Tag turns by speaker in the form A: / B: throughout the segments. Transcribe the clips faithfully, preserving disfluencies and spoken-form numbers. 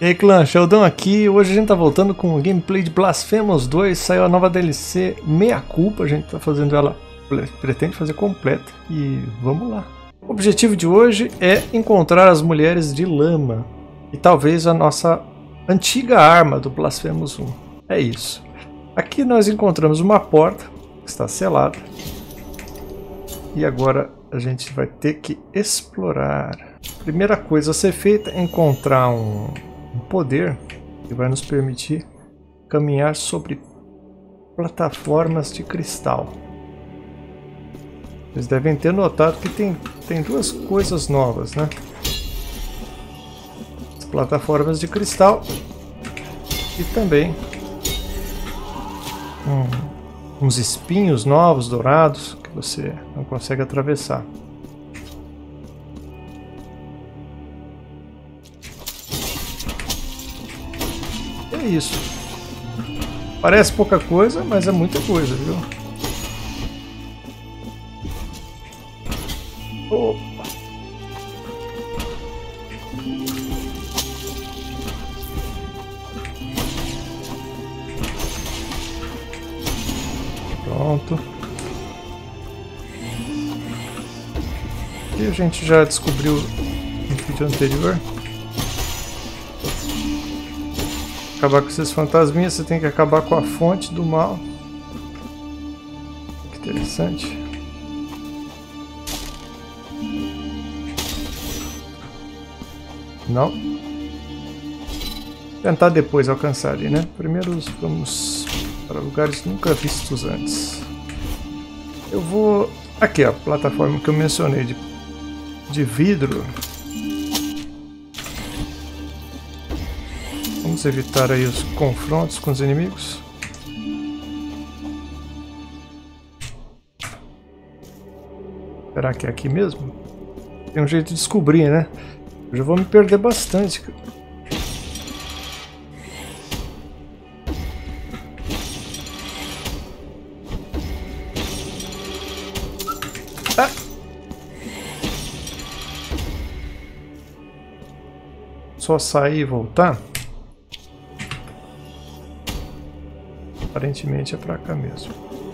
A: E aí clã, Sheldon aqui. Hoje a gente tá voltando com o gameplay de Blasphemous dois. Saiu a nova D L C Meia Culpa. A gente tá fazendo ela, pretende fazer completa. E vamos lá. O objetivo de hoje é encontrar as mulheres de lama. E talvez a nossa antiga arma do Blasphemous um. É isso. Aqui nós encontramos uma porta que está selada. E agora a gente vai ter que explorar. Primeira coisa a ser feita é encontrar um, um poder que vai nos permitir caminhar sobre plataformas de cristal. Vocês devem ter notado que tem, tem duas coisas novas, né? As plataformas de cristal e também um, uns espinhos novos, dourados, que você não consegue atravessar. É isso. Parece pouca coisa, mas é muita coisa, viu? Opa. Pronto. E a gente já descobriu no vídeo anterior. Acabar com esses fantasminhas, você tem que acabar com a fonte do mal. Que interessante. Não. Tentar depois alcançar ali, né? Primeiro vamos para lugares nunca vistos antes. Eu vou... Aqui, a plataforma que eu mencionei de, de vidro. Vamos evitar aí os confrontos com os inimigos. Será que é aqui mesmo? Tem um jeito de descobrir, né? Eu já vou me perder bastante. Ah! Só sair e voltar? Aparentemente é pra cá mesmo.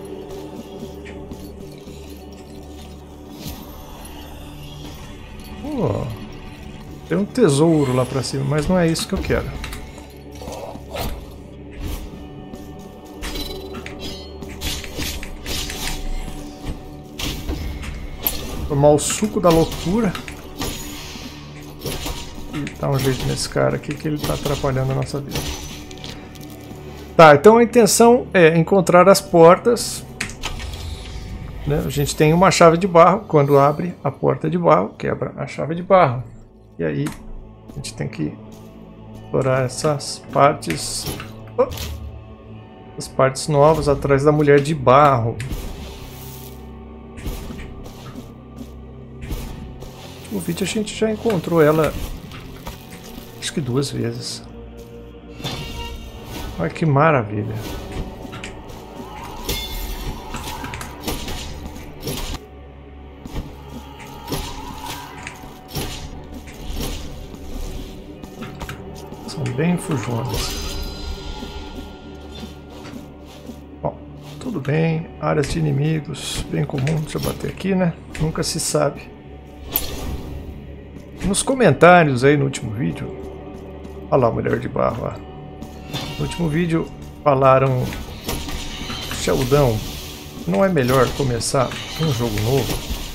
A: Oh, tem um tesouro lá pra cima, mas não é isso que eu quero. Tomar o suco da loucura. E dar um jeito nesse cara aqui que ele tá atrapalhando a nossa vida. Tá, então a intenção é encontrar as portas, né? A gente tem uma chave de barro, quando abre a porta de barro, quebra a chave de barro. E aí a gente tem que explorar essas partes, oh, as partes novas atrás da mulher de barro. No último vídeo a gente já encontrou ela, acho que duas vezes. Olha que maravilha. São bem fujonas. Bom, tudo bem. Áreas de inimigos, bem comum. Deixa eu bater aqui, né? Nunca se sabe. Nos comentários aí no último vídeo. Olha lá a mulher de barro lá. No último vídeo falaram: Sheldon, não é melhor começar um jogo novo?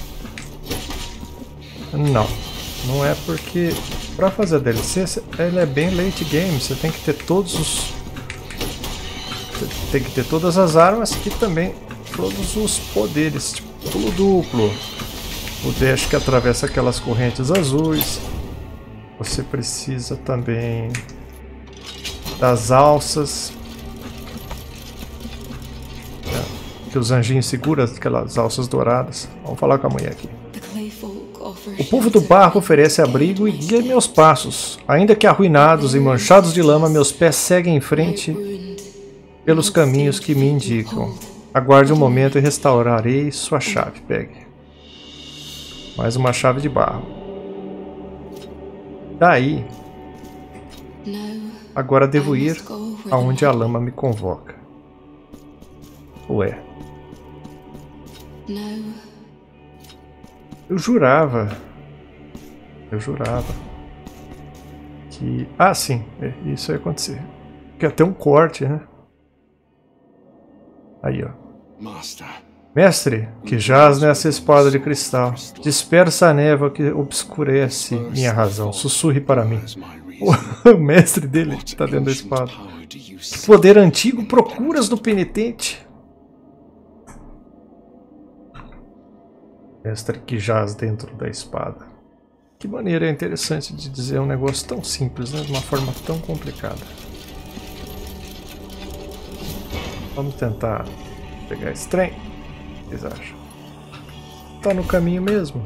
A: Não, não é, porque para fazer a D L C ela é bem late game. Você tem que ter todos os tem que ter todas as armas e também todos os poderes, tipo pulo duplo, o dash que atravessa aquelas correntes azuis. Você precisa também das alças, é, que os anjinhos seguram, aquelas alças douradas. Vamos falar com a mulher aqui. O povo do barro oferece abrigo e guia meus passos. Ainda que arruinados e manchados de lama, meus pés seguem em frente pelos caminhos que me indicam. Aguarde um momento e restaurarei sua chave. Pegue. Mais uma chave de barro. Daí Agora devo ir aonde a lama me convoca. Ué. Eu jurava. Eu jurava. Que... Ah, sim. Isso ia acontecer. Porque até um corte, né? Aí, ó. Mestre, que jaz nessa espada de cristal, dispersa a névoa que obscurece minha razão. Sussurre para mim. O mestre dele está dentro da espada. Que poder antigo procuras do penitente? Mestre que jaz dentro da espada. Que maneira interessante de dizer um negócio tão simples, né? De uma forma tão complicada. Vamos tentar pegar esse trem. O que vocês acham? Tá no caminho mesmo.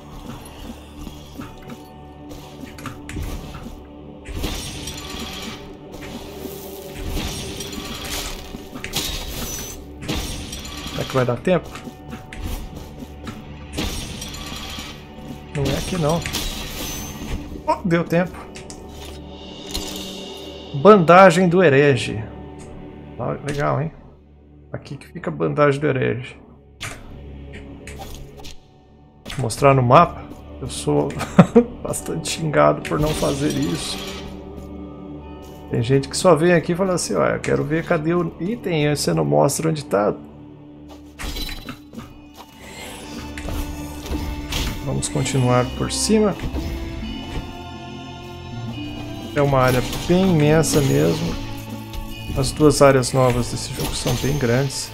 A: Será que vai dar tempo? Não é aqui não. Oh, deu tempo. Bandagem do herege. Ah, legal, hein? Aqui que fica a bandagem do herege. Vou mostrar no mapa. Eu sou bastante xingado por não fazer isso. Tem gente que só vem aqui e fala assim, ó, eu quero ver cadê o item e você não mostra onde tá. Vamos continuar por cima. É uma área bem imensa mesmo. As duas áreas novas desse jogo são bem grandes.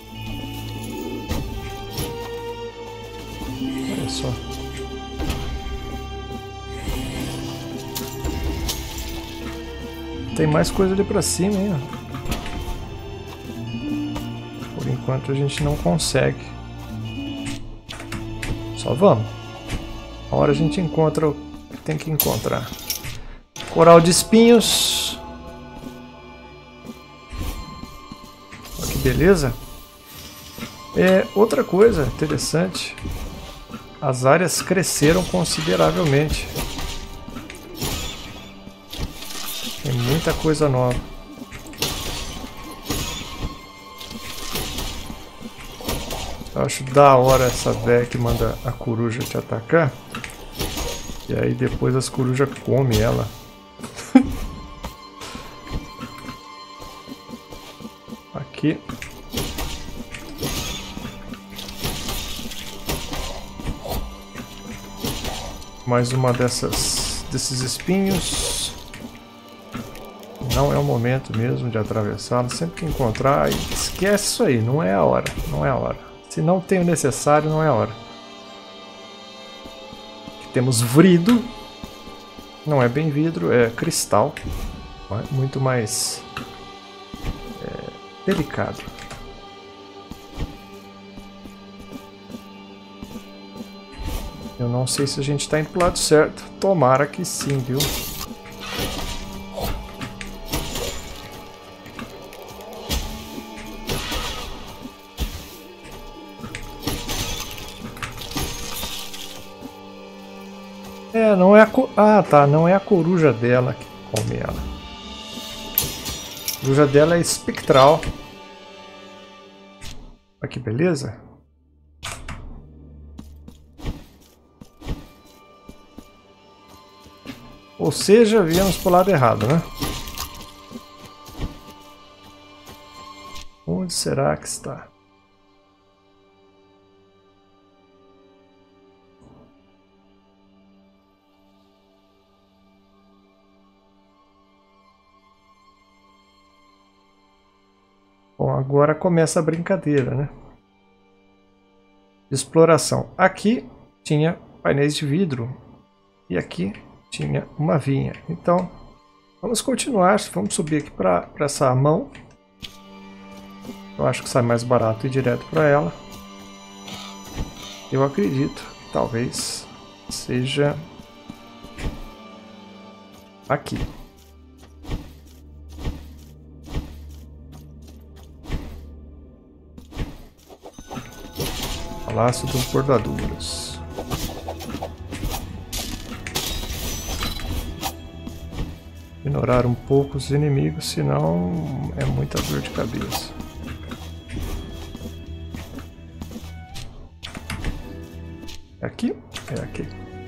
A: Olha só. Tem mais coisa ali pra cima, hein? Por enquanto a gente não consegue. Só vamos. A hora a gente encontra o que tem que encontrar. Coral de espinhos. Olha que beleza. É, outra coisa interessante. As áreas cresceram consideravelmente. Tem muita coisa nova. Eu acho da hora essa véia que manda a coruja te atacar. E aí depois as corujas comem ela. Aqui. Mais uma dessas desses espinhos. Não é o momento mesmo de atravessá-lo. Sempre que encontrar, esquece isso aí. Não é a hora. Não é a hora. Se não tem o necessário, não é a hora. Aqui temos vrido. Não é bem vidro, é cristal. Muito mais é, delicado. Eu não sei se a gente está indo pro lado certo. Tomara que sim, viu? É, não é a co... Ah, tá. Não é a coruja dela que come ela. A coruja dela é espectral. Olha que beleza. Ou seja, viemos pro lado errado, né? Onde será que está? Bom, agora começa a brincadeira, né? Exploração. Aqui tinha painéis de vidro e aqui tinha uma vinha. Então, vamos continuar. Vamos subir aqui para essa mão. Eu acho que sai mais barato ir direto para ela. Eu acredito que talvez seja aqui. Palácio dos Bordaduras. ignorar um pouco os inimigos, senão é muita dor de cabeça. É aqui? É aqui.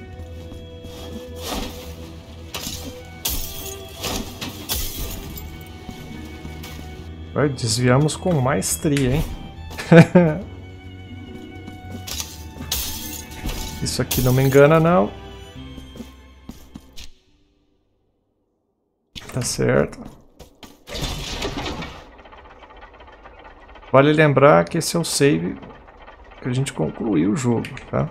A: Vai, desviamos com maestria, hein? Isso aqui não me engana, não. Tá certo. Vale lembrar que esse é o save que a gente concluiu o jogo, tá?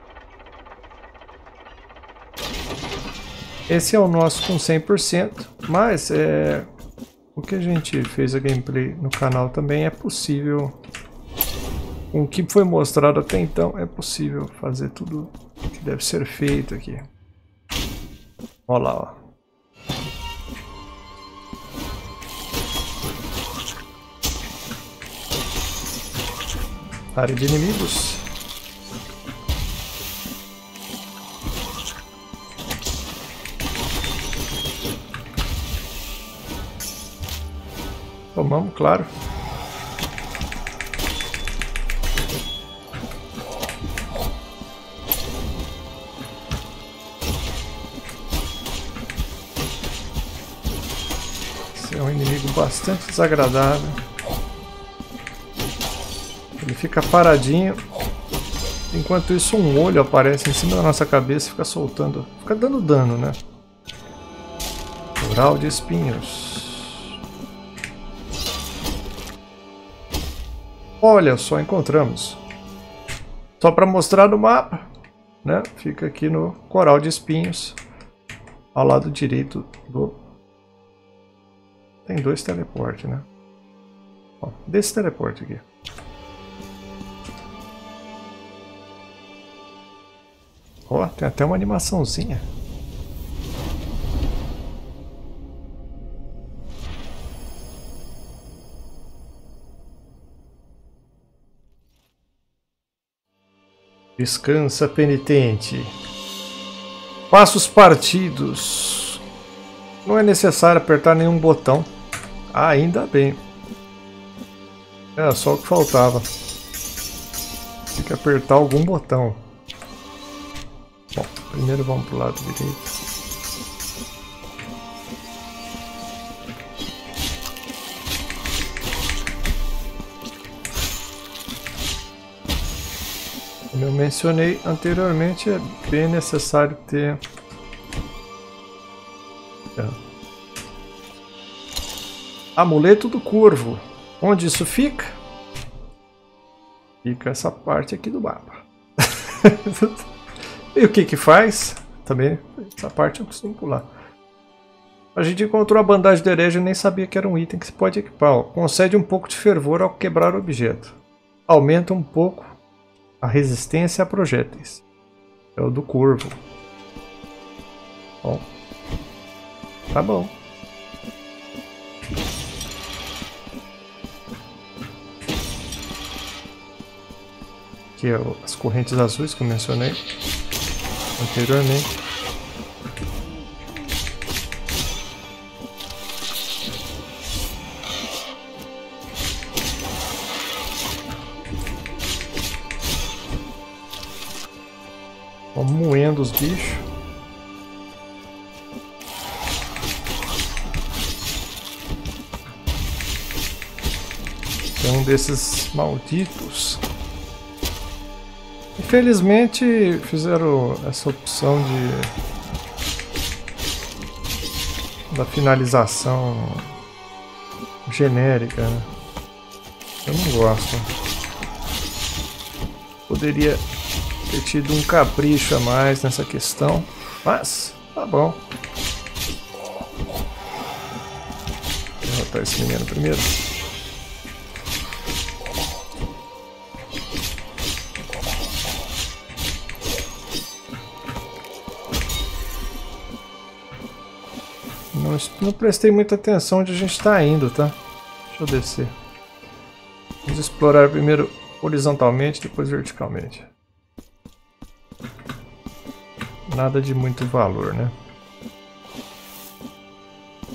A: Esse é o nosso com cem por cento, mas é, o que a gente fez a gameplay no canal também é possível. Com o que foi mostrado até então, é possível fazer tudo que deve ser feito aqui. Olha lá, ó. Área de inimigos. Tomamos, claro. Esse é um inimigo bastante desagradável. Ele fica paradinho. Enquanto isso, um olho aparece em cima da nossa cabeça e fica soltando. Fica dando dano, né? Coral de espinhos. Olha só, encontramos. Só para mostrar no mapa, né? Fica aqui no coral de espinhos, ao lado direito do... Tem dois teleportes, né? Ó, desse teleporte aqui. Ó, tem até uma animaçãozinha. Descansa, penitente. Passos partidos. Não é necessário apertar nenhum botão. Ah, ainda bem. Era só o que faltava. Tem que apertar algum botão. Bom, primeiro vamos pro lado direito. Como eu mencionei anteriormente, é bem necessário ter é. Amuleto do Corvo. Onde isso fica? Fica essa parte aqui do mapa. E o que que faz? Também essa parte eu costumo pular. A gente encontrou a bandagem do herege e nem sabia que era um item que se pode equipar. Ó. Concede um pouco de fervor ao quebrar o objeto. Aumenta um pouco a resistência a projéteis. É o do Corvo. Bom. Tá bom. Aqui é as correntes azuis que eu mencionei anteriormente. Vamos moendo os bichos. Tem um desses malditos. Infelizmente fizeram essa opção de da finalização genérica, né? Eu não gosto. Poderia ter tido um capricho a mais nessa questão, mas tá bom. Vou derrotar esse menino primeiro. Não, não prestei muita atenção onde a gente está indo, tá? Deixa eu descer. Vamos explorar primeiro horizontalmente, depois verticalmente. Nada de muito valor, né?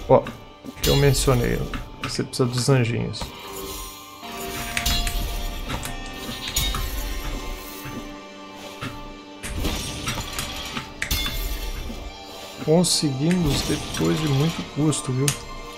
A: Ó, que eu mencionei, você precisa dos anjinhos. Conseguimos depois de muito custo, viu?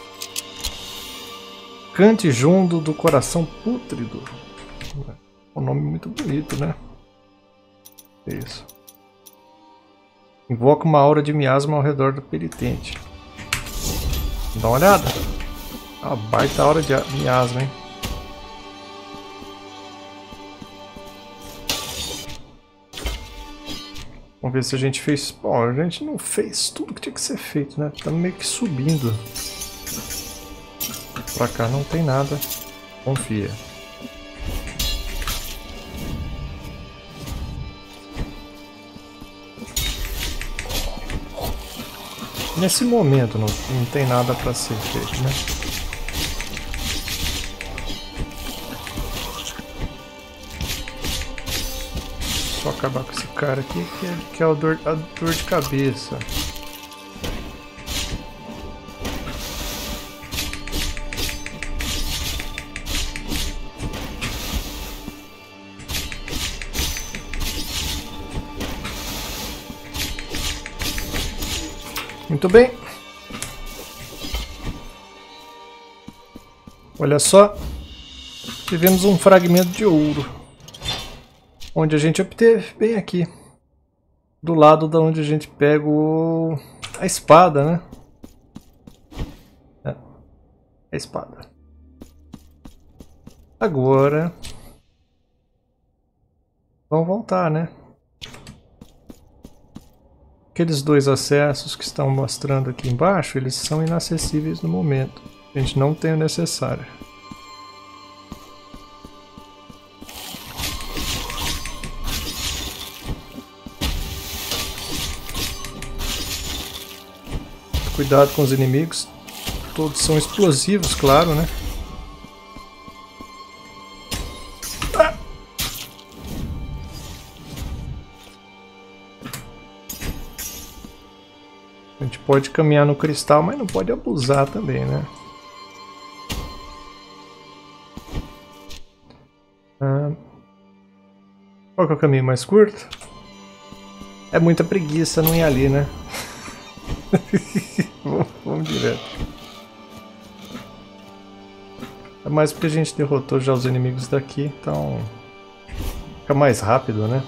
A: Cante junto do coração pútrido. Um nome muito bonito, né? É isso. Invoca uma aura de miasma ao redor do penitente. Dá uma olhada. Uma baita aura de miasma, hein? Vamos ver se a gente fez... Bom, a gente não fez tudo que tinha que ser feito, né? Tá meio que subindo. Pra cá não tem nada. Confia. Nesse momento não, não tem nada pra ser feito, né? Só acabar com esse cara aqui que é, que é a, dor, a dor de cabeça. Muito bem. Olha só. Tivemos um fragmento de ouro. Onde a gente obteve, bem aqui. Do lado da onde a gente pega o... a espada, né? É. A espada. Agora... vamos voltar, né? Aqueles dois acessos que estão mostrando aqui embaixo, eles são inacessíveis no momento. A gente não tem o necessário. Cuidado com os inimigos. Todos são explosivos, claro, né? Ah! A gente pode caminhar no cristal, mas não pode abusar também, né? Ah, qual que é o caminho mais curto? É muita preguiça não ir ali, né? vamos, vamos direto. É mais porque a gente derrotou já os inimigos daqui, então fica mais rápido, né?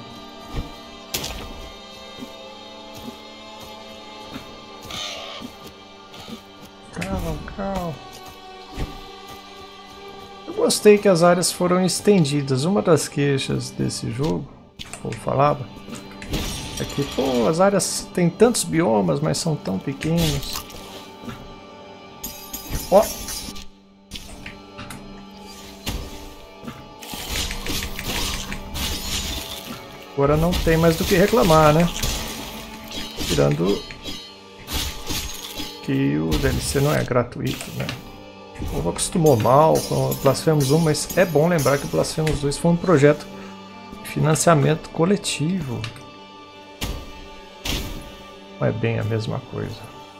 A: Calma, calma. Eu gostei que as áreas foram estendidas. Uma das queixas desse jogo, eu falava, é que, pô, as áreas têm tantos biomas, mas são tão pequenos. Ó! Agora não tem mais do que reclamar, né? Tirando que o D L C não é gratuito, né? O povo acostumou mal com o Blasphemous um, mas é bom lembrar que o Blasphemous dois foi um projeto de financiamento coletivo. Não é bem a mesma coisa.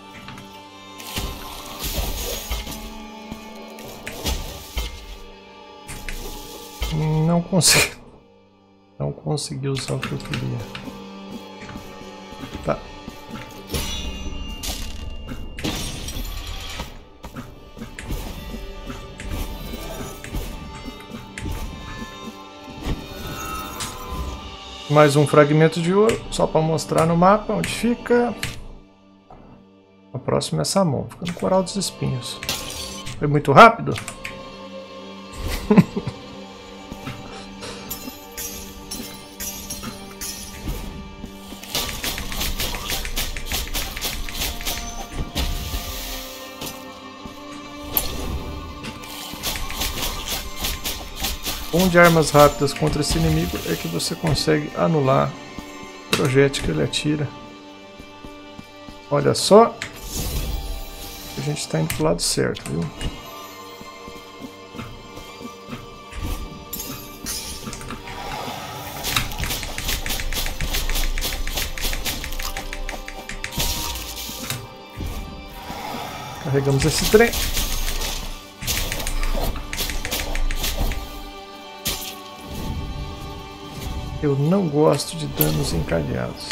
A: Não consegui. Não consegui usar o que eu queria. Tá. Mais um fragmento de ouro, só para mostrar no mapa onde fica. A próxima é Samon, fica no Coral dos Espinhos. Foi muito rápido? O bom de armas rápidas contra esse inimigo é que você consegue anular o projétil que ele atira. Olha só, a gente está indo pro lado certo, viu? Carregamos esse trem. Eu não gosto de danos encadeados.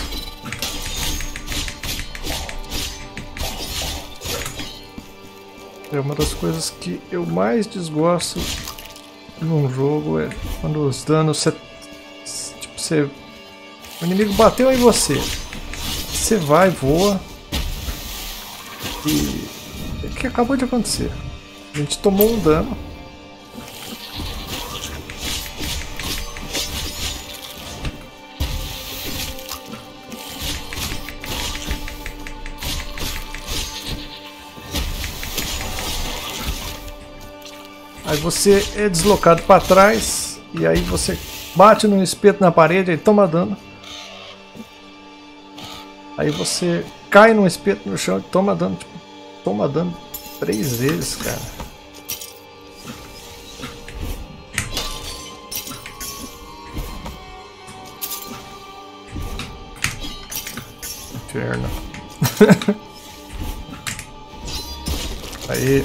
A: É uma das coisas que eu mais desgosto num jogo, é quando os danos você, tipo, você, o inimigo bateu em você, você vai, voa e é o que acabou de acontecer. A gente tomou um dano. Aí você é deslocado para trás e aí você bate no espeto na parede e toma dano. Aí você cai no espeto no chão e toma dano. Tipo, toma dano três vezes, cara. Inferno. Aí.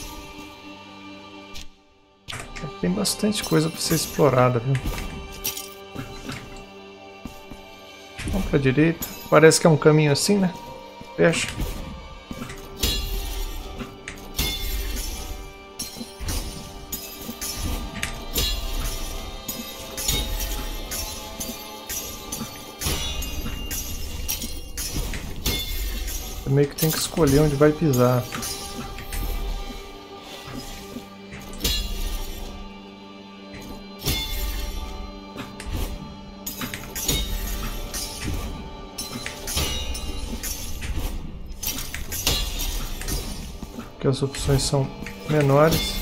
A: Tem bastante coisa para ser explorada, viu? Vamos para a direita. Parece que é um caminho assim, né? Fecha. Você meio que tem que escolher onde vai pisar. As opções são menores.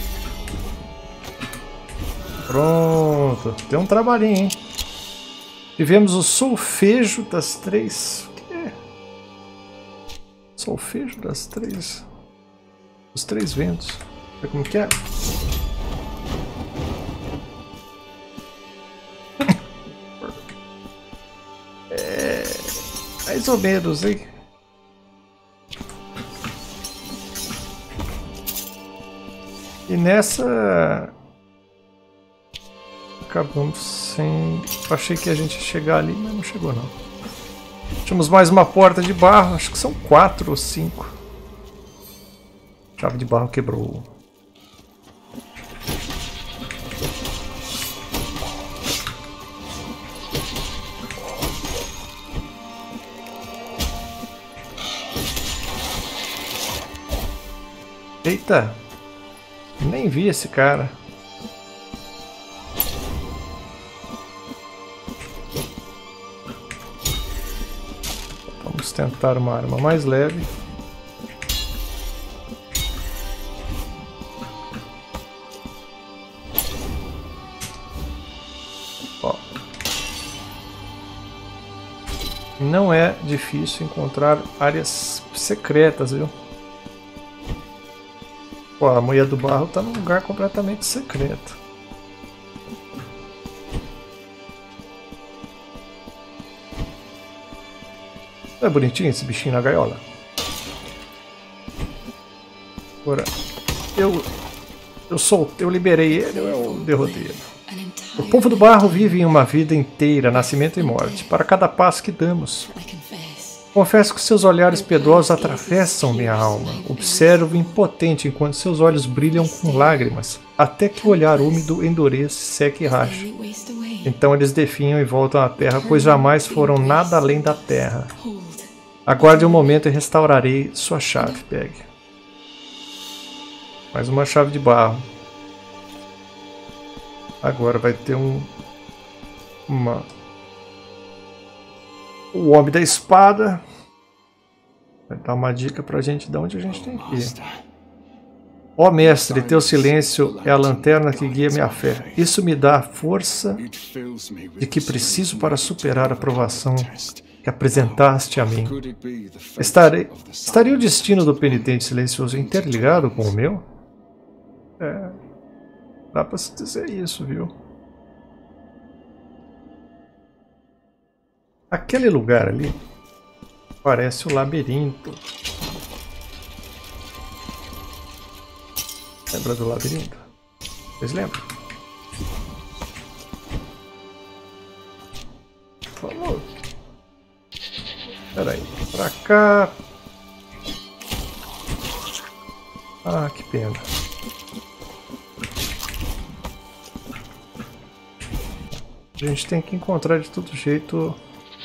A: Pronto, tem um trabalhinho, hein? Tivemos o solfejo das três. O que é? Solfejo das três. Os três ventos. Sabe como que é? É. Mais ou menos, hein? E nessa acabamos sem... Eu achei que a gente ia chegar ali, mas não chegou não. Tínhamos mais uma porta de barro, acho que são quatro ou cinco. A chave de barro quebrou. Eita! Nem vi esse cara. Vamos tentar uma arma mais leve. Ó. Não é difícil encontrar áreas secretas, viu? Pô, a mulher do barro tá num lugar completamente secreto. Não é bonitinho esse bichinho na gaiola? Agora, eu, eu soltei, eu liberei ele, eu derrotei ele. O povo do barro vive em uma vida inteira, nascimento e morte, para cada passo que damos. Confesso que seus olhares piedosos atravessam minha alma. Observo impotente enquanto seus olhos brilham com lágrimas, até que o olhar úmido endureça, seca e racha. Então eles definham e voltam à terra, pois jamais foram nada além da terra. Aguarde um momento e restaurarei sua chave. Pegue. Mais uma chave de barro. Agora vai ter um... Uma... O homem da espada vai dar uma dica pra gente de onde a gente tem que ir. Ó mestre, teu silêncio é a lanterna que guia minha fé. Isso me dá a força de que preciso para superar a provação que apresentaste a mim. Estarei, estaria o destino do penitente silencioso interligado com o meu? É, dá pra se dizer isso, viu? Aquele lugar ali parece o labirinto. Lembra do labirinto? Vocês lembram? Vamos. Espera aí. Pra cá. Ah, que pena. A gente tem que encontrar de todo jeito...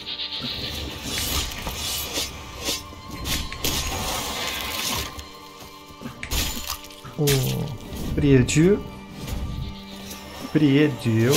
A: um prédio. Prédio.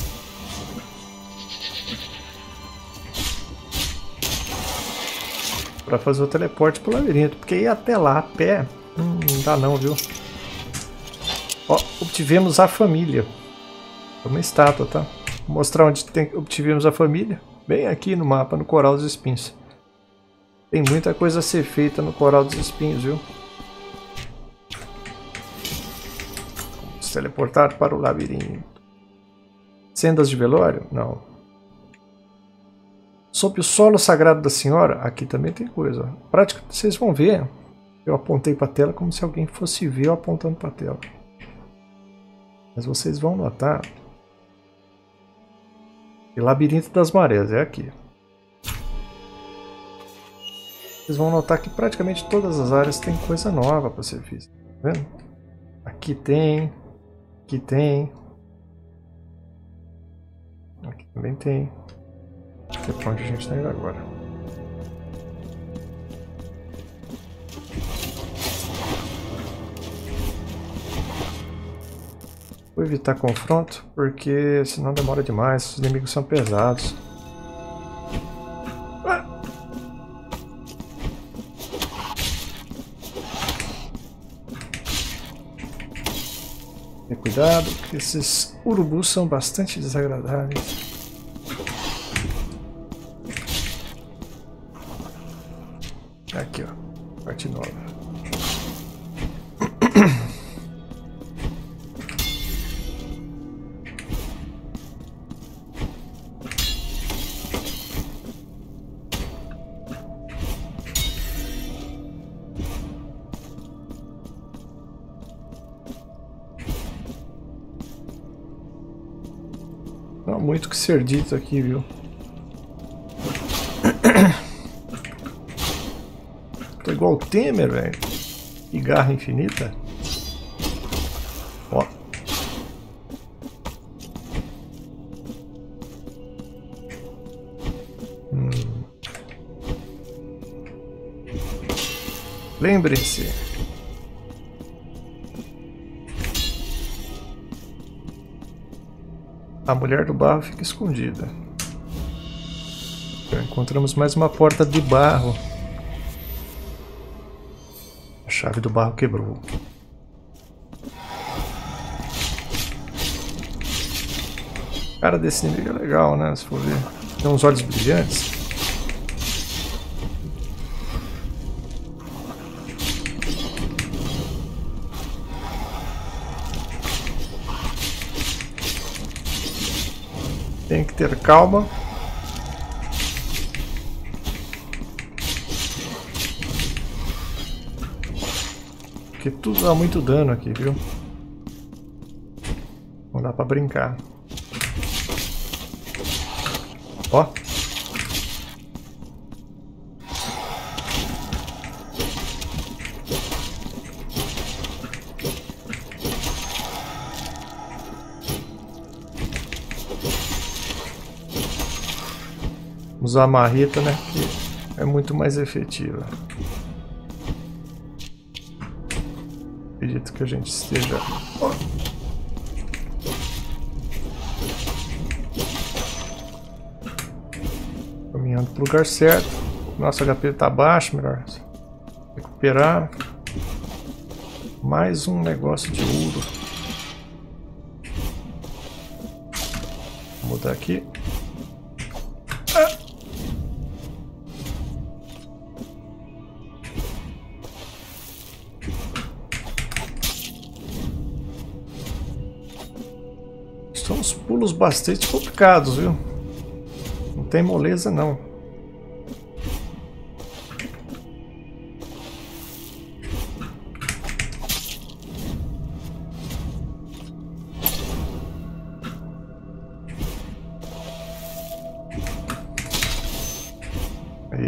A: Pra fazer o teleporte pro labirinto. Porque ir até lá a pé... Hum, não dá não, viu? Ó, obtivemos a família. É uma estátua, tá? Vou mostrar onde tem, obtivemos a família. Bem aqui no mapa, no Coral dos Espinhos. Tem muita coisa a ser feita no Coral dos Espinhos, viu? Vamos teleportar para o labirinto. Sendas de velório? Não. Sob o solo sagrado da senhora? Aqui também tem coisa. Prática, vocês vão ver. Eu apontei para a tela como se alguém fosse ver eu apontando para a tela. Mas vocês vão notar... E Labirinto das Marés, é aqui. Vocês vão notar que praticamente todas as áreas tem coisa nova para ser vista. Tá vendo? Aqui tem. Aqui tem. Aqui também tem. Aqui é para onde a gente está indo agora. Vou evitar confronto, porque senão demora demais, os inimigos são pesados. Ah! Tenha cuidado, que esses urubus são bastante desagradáveis. Aqui, ó, parte nova. Não há muito que ser dito aqui, viu? Tô igual o Temer, velho. Que garra infinita. Ó. Hum. Lembrem-se. A mulher do barro fica escondida. Já encontramos mais uma porta de barro. A chave do barro quebrou. A cara desse inimigo é legal, né? Se for ver. Tem uns olhos brilhantes. Tem que ter calma. Porque tudo dá muito dano aqui, viu? Não dá pra brincar. Ó. Usar a marreta, né? Que é muito mais efetiva. Acredito que a gente esteja... Oh. Caminhando para o lugar certo. Nosso H P está baixo, melhor recuperar. Mais um negócio de ouro. Vou mudar aqui. São uns pulos bastante complicados, viu? Não tem moleza, não.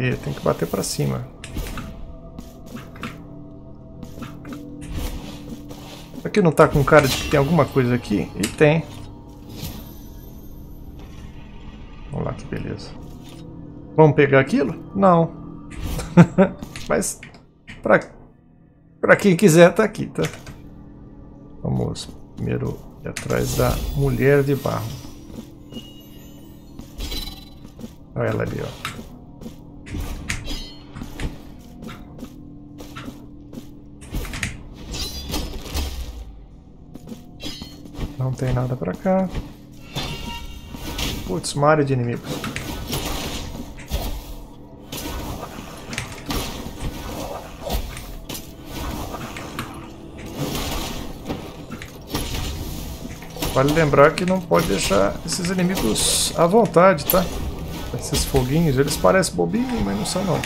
A: E tem que bater pra cima. Aqui não tá com cara de que tem alguma coisa aqui? E tem. Vamos lá, que beleza. Vamos pegar aquilo? Não. Mas pra, pra quem quiser tá aqui, tá? Vamos primeiro ir atrás da mulher de barro. Olha ela ali, ó. Não tem nada pra cá. Putz, uma área de inimigos. Vale lembrar que não pode deixar esses inimigos à vontade, tá? Esses foguinhos, eles parecem bobinhos, mas não são não.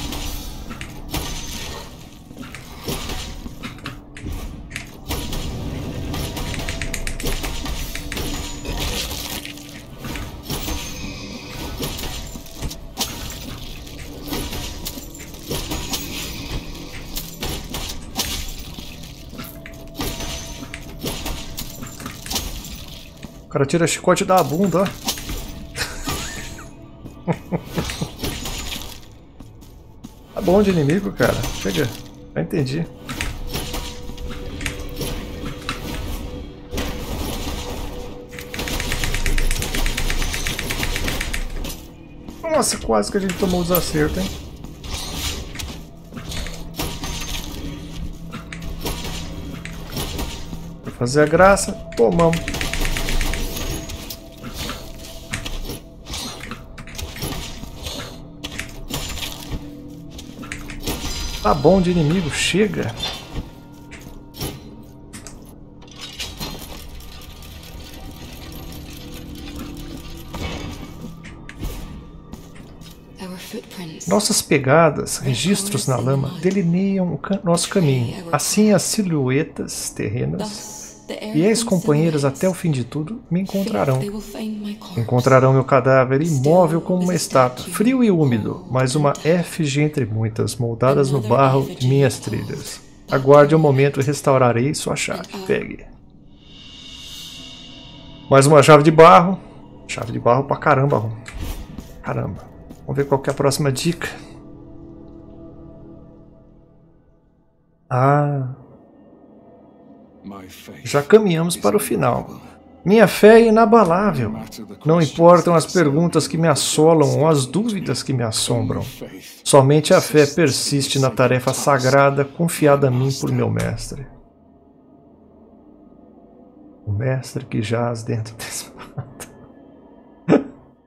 A: O cara tira chicote da bunda, ó. Tá bom de inimigo, cara. Chega. Já entendi. Nossa, quase que a gente tomou o desacerto, hein? Pra fazer a graça, tomamos. Tá bom de inimigo, chega. Nossas pegadas, registros na lama, delineiam o ca nosso caminho. Assim as silhuetas terrenas e ex-companheiras até o fim de tudo me encontrarão. Encontrarão meu cadáver imóvel como uma estátua, frio e úmido, mas uma efígie entre muitas, moldadas no barro de minhas trilhas. Aguarde um momento e restaurarei sua chave. Pegue. Mais uma chave de barro. Chave de barro pra caramba. Caramba. Vamos ver qual que é a próxima dica. Ah... Já caminhamos para o final. Minha fé é inabalável. Não importam as perguntas que me assolam ou as dúvidas que me assombram. Somente a fé persiste na tarefa sagrada confiada a mim por meu mestre. O mestre que jaz dentro da espada.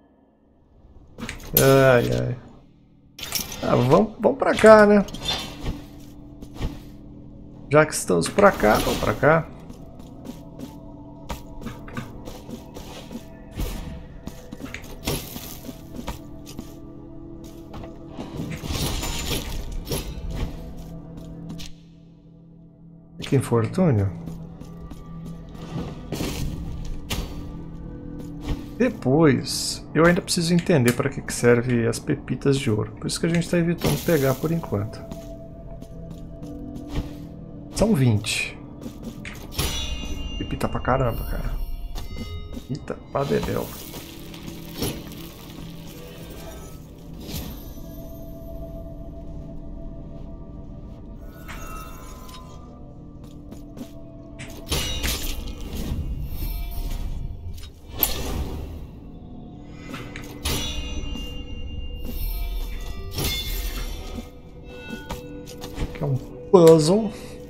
A: Ai, ai. Ah, vamos, vamos pra cá, né? Já que estamos pra cá, vamos pra cá. Que infortúnio. Depois, eu ainda preciso entender para que serve as pepitas de ouro. Por isso que a gente está evitando pegar por enquanto. São vinte. Pepita pra caramba, cara. Eita, padedel. Aqui é um puzzle.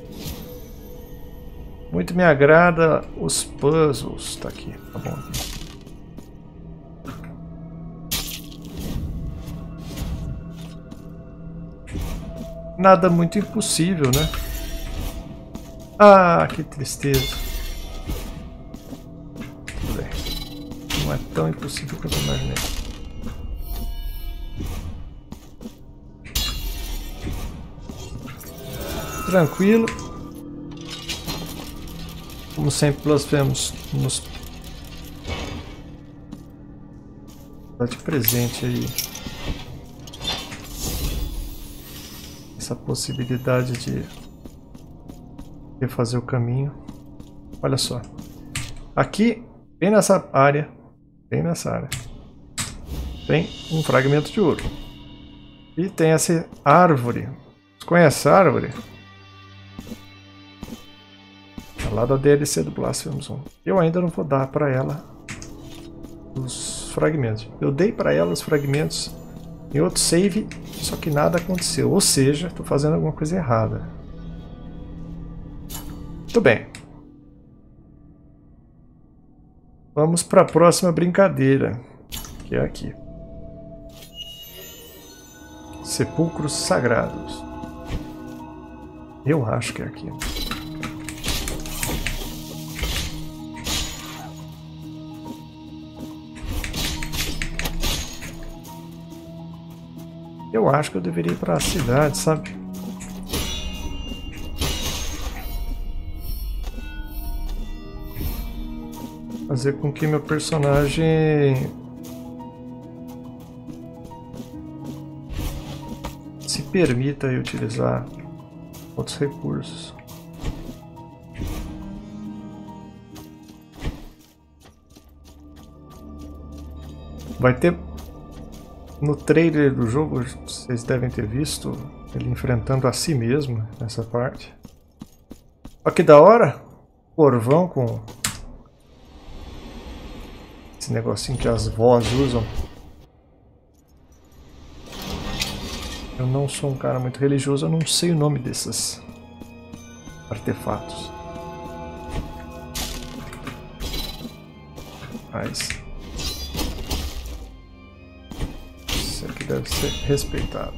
A: Muito me agrada os puzzles. Tá aqui, tá bom. Nada muito impossível, né? Ah, que tristeza. Tudo bem. Não é tão impossível quanto eu imaginei. Tranquilo. Como sempre, blasfemos nos dá de presente aí essa possibilidade de refazer o caminho. Olha só. Aqui, bem nessa área, bem nessa área, tem um fragmento de ouro. E tem essa árvore. Você conhece a árvore? É lá da D L C do Blasphemous um. Eu ainda não vou dar para ela os fragmentos. Eu dei para ela os fragmentos em outro save, só que nada aconteceu. Ou seja, estou fazendo alguma coisa errada. Muito bem. Vamos para a próxima brincadeira, que é aqui. Sepulcros Sagrados. Eu acho que é aqui. Eu acho que eu deveria ir para a cidade, sabe? Fazer com que meu personagem se permita utilizar outros recursos. Vai ter no trailer do jogo, vocês devem ter visto ele enfrentando a si mesmo nessa parte. Olha que da hora! Corvão com esse negocinho que as vós usam. Eu não sou um cara muito religioso, eu não sei o nome desses artefatos. Mas isso aqui deve ser respeitado.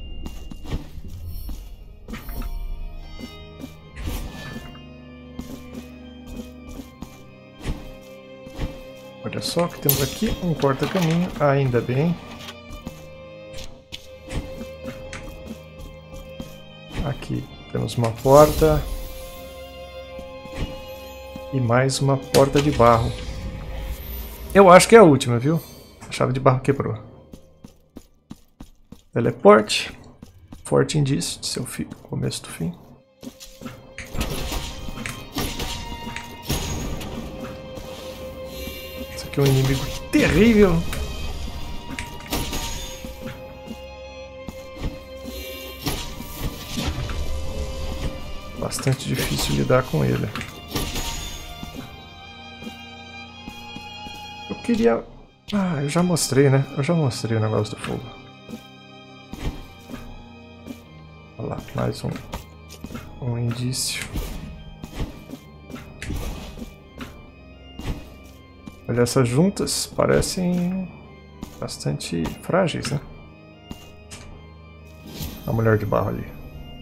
A: Olha só que temos aqui um porta-caminho, ainda bem. Aqui temos uma porta e mais uma porta de barro. Eu acho que é a última, viu? A chave de barro quebrou. Teleporte. Forte indício de seu fim, começo do fim. Esse aqui é um inimigo terrível. Bastante difícil lidar com ele. Eu queria... Ah, eu já mostrei, né? Eu já mostrei o negócio do fogo. Olha lá, mais um, um indício. Olha, essas juntas parecem bastante frágeis, né? A mulher de barro ali.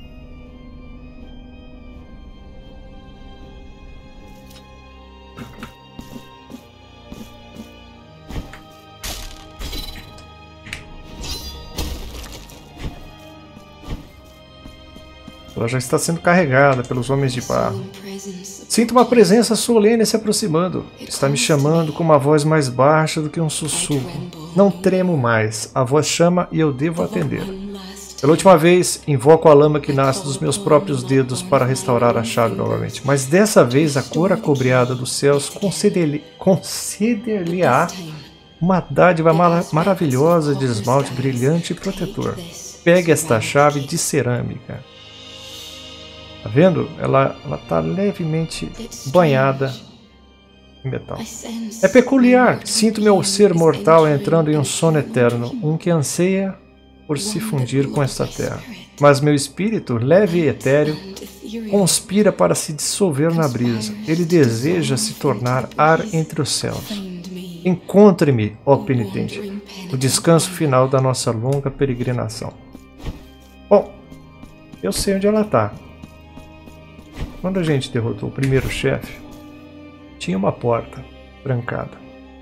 A: Ela já está sendo carregada pelos homens de barro. Sinto uma presença solene se aproximando. Está me chamando com uma voz mais baixa do que um sussurro. Não tremo mais. A voz chama e eu devo atender. Pela última vez, invoco a lama que nasce dos meus próprios dedos para restaurar a chave novamente. Mas dessa vez, a cor acobreada dos céus conceder-lhe conceder-lhe-á uma dádiva mar maravilhosa de esmalte brilhante e protetor. Pegue esta chave de cerâmica. Tá vendo? Ela ela tá levemente banhada em metal. É peculiar. Sinto meu ser mortal entrando em um sono eterno, um que anseia por se fundir com esta terra. Mas meu espírito, leve e etéreo, conspira para se dissolver na brisa. Ele deseja se tornar ar entre os céus. Encontre-me, ó penitente, no descanso final da nossa longa peregrinação. Bom, eu sei onde ela está. Quando a gente derrotou o primeiro chefe, tinha uma porta trancada.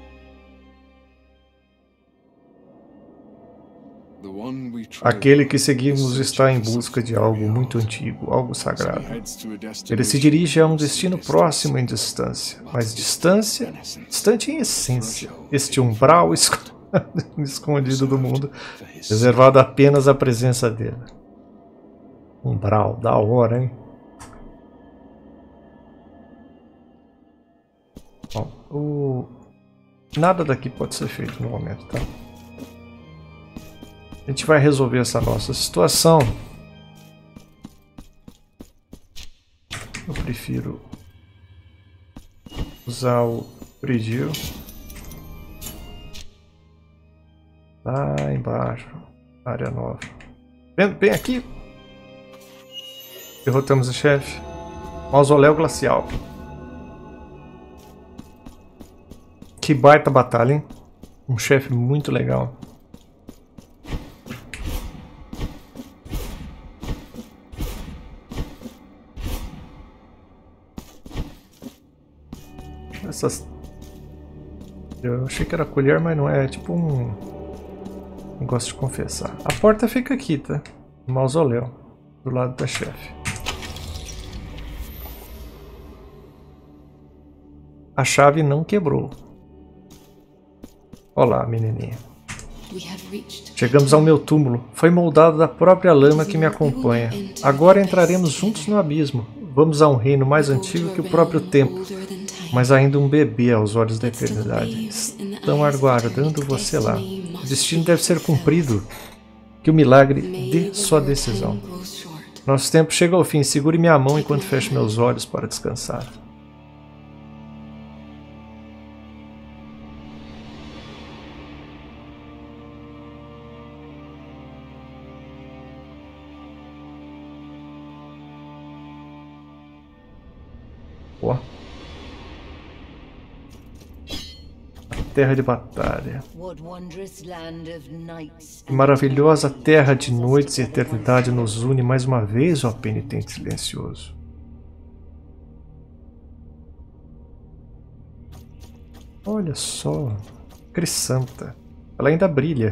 A: Aquele que seguimos está em busca de algo muito antigo, algo sagrado. Ele se dirige a um destino próximo em distância, mas distância, distante em essência. Este umbral escondido do mundo, reservado apenas à presença dele. Umbral, da hora, hein? Bom, o... nada daqui pode ser feito no momento, tá? A gente vai resolver essa nossa situação. Eu prefiro usar o Prediu. Lá embaixo, área nova. Vendo bem aqui. Derrotamos o chefe. Mausoléu Glacial. Que baita batalha, hein? Um chefe muito legal. Essas... Eu achei que era colher, mas não é. É tipo um... Não gosto de confessar. A porta fica aqui, tá? No mausoléu. Do lado da chefe. A chave não quebrou. Olá, menininha. Chegamos ao meu túmulo. Foi moldado da própria lama que me acompanha. Agora entraremos juntos no abismo. Vamos a um reino mais antigo que o próprio tempo. Mas ainda um bebê aos olhos da eternidade. Estão aguardando você lá. O destino deve ser cumprido. Que o milagre dê sua decisão. Nosso tempo chega ao fim. Segure minha mão enquanto fecho meus olhos para descansar. Ó. Terra de batalha. Que maravilhosa terra de noites e eternidade nos une mais uma vez, ó penitente silencioso. Olha só, Crisanta. Ela ainda brilha.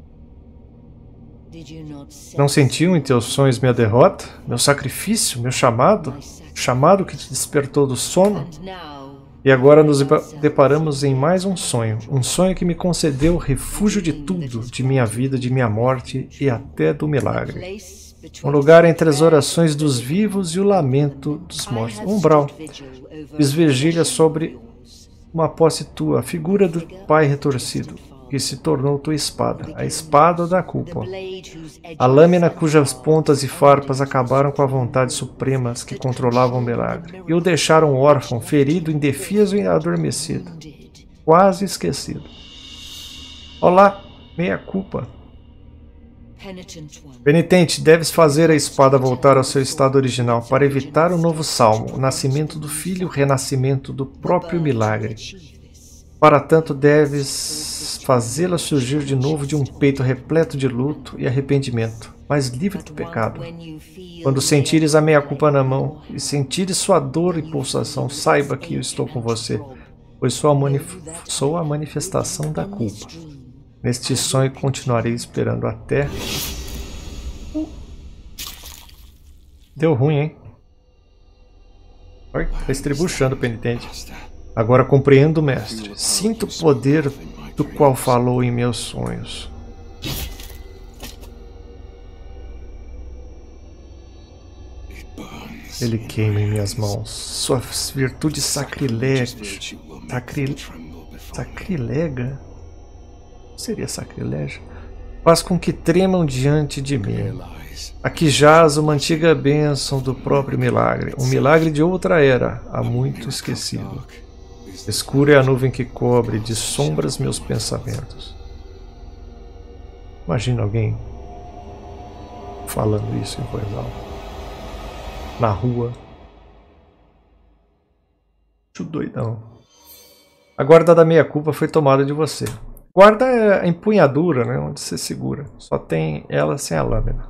A: Não sentiu em teus sonhos minha derrota? Meu sacrifício? Meu chamado? Chamado que te despertou do sono? E agora nos deparamos em mais um sonho. Um sonho que me concedeu refúgio de tudo, de minha vida, de minha morte e até do milagre. Um lugar entre as orações dos vivos e o lamento dos mortos. Um umbral. Fiz vigília sobre uma posse tua, a figura do Pai retorcido, que se tornou tua espada, a espada da culpa. A lâmina cujas pontas e farpas acabaram com a vontade supremas que controlavam o milagre, e o deixaram órfão, ferido, indefeso e adormecido, quase esquecido. Olá, meia culpa. Penitente, deves fazer a espada voltar ao seu estado original para evitar o novo salmo, o nascimento do filho, o renascimento do próprio milagre. Para tanto, deves fazê-la surgir de novo de um peito repleto de luto e arrependimento, mas livre do pecado. Quando sentires a meia-culpa na mão e sentires sua dor e pulsação, saiba que eu estou com você, pois sou a, manif sou a manifestação da culpa. Neste sonho continuarei esperando até... Deu ruim, hein? Oi, tá estribuchando o penitente. Agora compreendo, mestre. Sinto o poder do qual falou em meus sonhos. Ele queima em minhas mãos. Sua virtude sacrilégio. Sacri... Sacrilega? Seria sacrilégio? Faz com que tremam diante de mim. Aqui jaz uma antiga bênção do próprio milagre. Um milagre de outra era, há muito esquecido. Escura é a nuvem que cobre de sombras meus pensamentos. Imagina alguém falando isso em voz alta. Na rua. Que doidão. A guarda da meia-culpa foi tomada de você. Guarda é a empunhadura, né, onde você segura. Só tem ela sem a lâmina.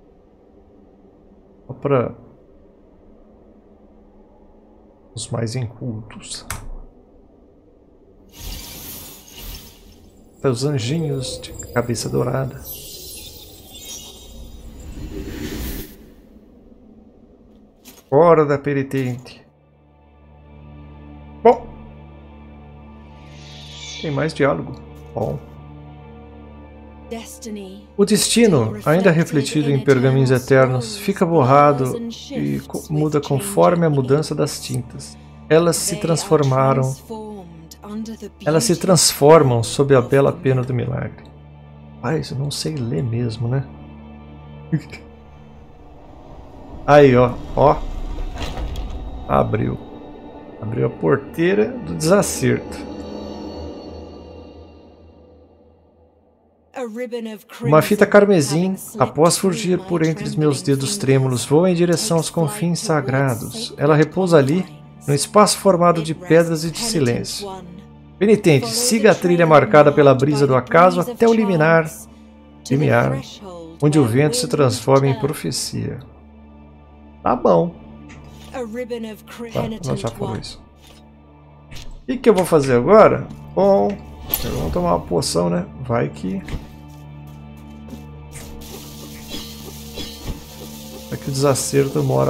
A: Só para os mais incultos. Os anjinhos de cabeça dourada. Fora da penitente. Bom. Tem mais diálogo. Bom. O destino, ainda refletido em pergaminhos eternos, fica borrado e muda conforme a mudança das tintas. Elas se transformaram. Elas se transformam sob a bela pena do milagre. Mas eu não sei ler mesmo, né? Aí, ó, ó. Abriu. Abriu a porteira do desacerto. Uma fita carmesim, após fugir por entre os meus dedos trêmulos, voa em direção aos confins sagrados. Ela repousa ali, no espaço formado de pedras e de silêncio. Penitente, siga a trilha marcada pela brisa do acaso até o limiar, limiar, onde o vento se transforma em profecia. Tá bom. Tá, nós já falou isso. O que, que eu vou fazer agora? Bom, vamos tomar uma poção, né? Vai que... Vai que o desacerto mora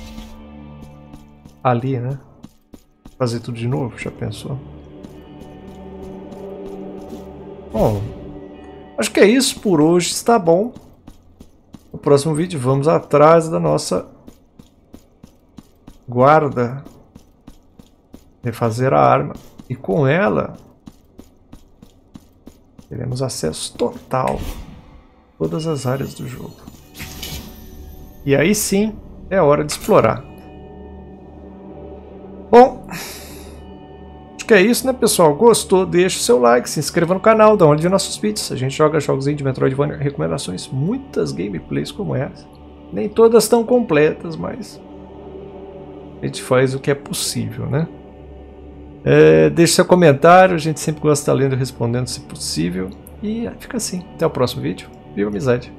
A: ali, né? Fazer tudo de novo, já pensou? Bom, acho que é isso por hoje, está bom. No próximo vídeo vamos atrás da nossa guarda, refazer a arma, e com ela teremos acesso total a todas as áreas do jogo. E aí sim é hora de explorar. Bom, acho que é isso, né, pessoal? Gostou? Deixa o seu like, se inscreva no canal, dá uma olhada nos nossos vídeos. A gente joga jogos de Metroidvania, recomendações, muitas gameplays como essa. Nem todas tão completas, mas a gente faz o que é possível, né? É, deixe seu comentário, a gente sempre gosta de estar lendo e respondendo se possível. E fica assim. Até o próximo vídeo. Viva a amizade!